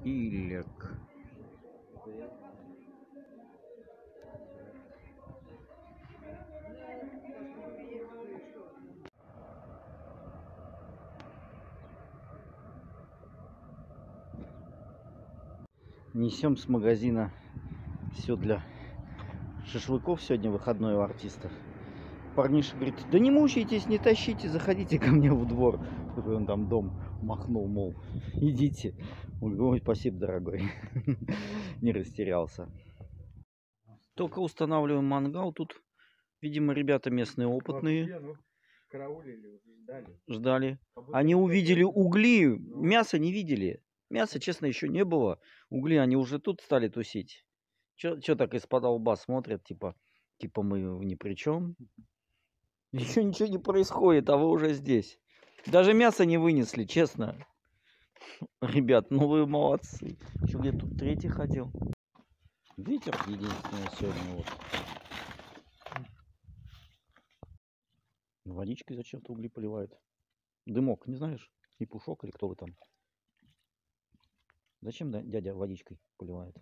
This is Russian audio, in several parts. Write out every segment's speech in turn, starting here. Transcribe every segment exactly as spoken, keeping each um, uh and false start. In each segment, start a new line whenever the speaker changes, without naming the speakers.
Илек. Несем с магазина все для шашлыков. Сегодня выходной у артистов. Парниша говорит: да не мучайтесь, не тащите, заходите ко мне в двор. Он там дом махнул, мол, идите. Он говорит: спасибо, дорогой. Не растерялся. Только устанавливаем мангал. Тут, видимо, ребята местные опытные. Ждали. Ждали. Они увидели угли, мясо не видели. Мяса, честно, еще не было. Угли они уже тут стали тусить. Че так из-под лба смотрят, типа, типа мы ни при чем. Еще ничего не происходит, а вы уже здесь. Даже мясо не вынесли, честно. Ребят, ну вы молодцы. Еще где тут третий ходил. Ветер единственное сегодня вот. Водичкой зачем-то угли поливают. Дымок, не знаешь? И Пушок, или кто вы там? Зачем дядя водичкой поливает?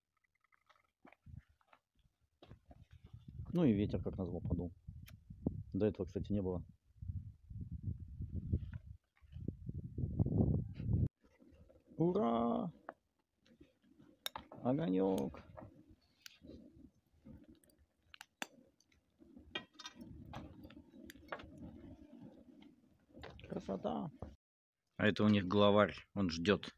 Ну и ветер, как назло, подул. До этого, кстати, не было. Ура! Огонек! Красота! А это у них главарь, он ждет.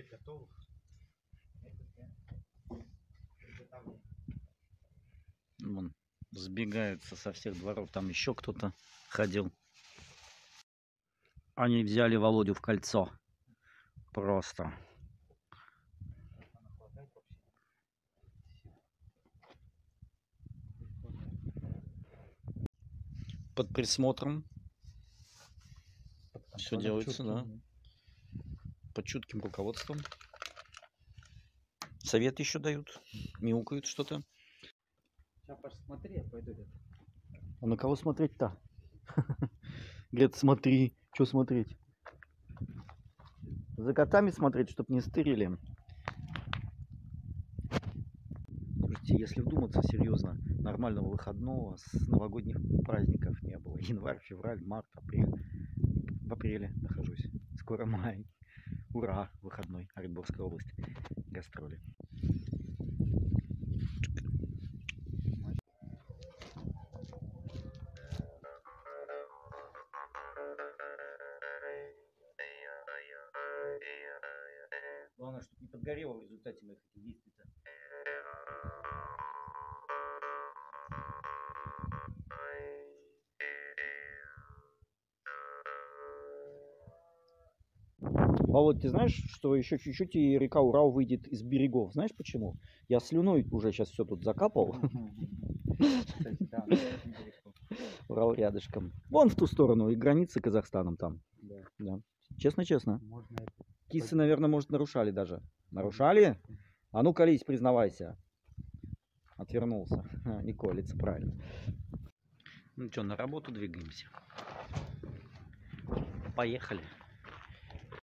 Вон, сбегаются со всех дворов, там еще кто-то ходил. Они взяли Володю в кольцо. Просто. Под присмотром. Все делается, да. Под чутким руководством. Совет еще дают. Мяукают что-то.
Сейчас посмотри, я пойду.
А на кого смотреть-то? Говорит, смотри. Что смотреть? За котами смотреть, чтобы не стырили. Слушайте, если вдуматься серьезно, нормального выходного с новогодних праздников не было. Январь, февраль, март, апрель. В апреле нахожусь. Скоро май. Ура! Выходной. Оренбургская область. Гастроли. Главное, чтобы не подгорело в результате моих этих действий-то. Володь, ты знаешь, что еще чуть-чуть и река Урал выйдет из берегов? Знаешь почему? Я слюной уже сейчас все тут закапал. Урал рядышком. Вон в ту сторону, и границы Казахстаном там. Да. Честно-честно. Кисы, наверное, может, нарушали даже. Нарушали? А ну, колись, признавайся. Отвернулся. Не колется, правильно. Ну что, на работу двигаемся. Поехали.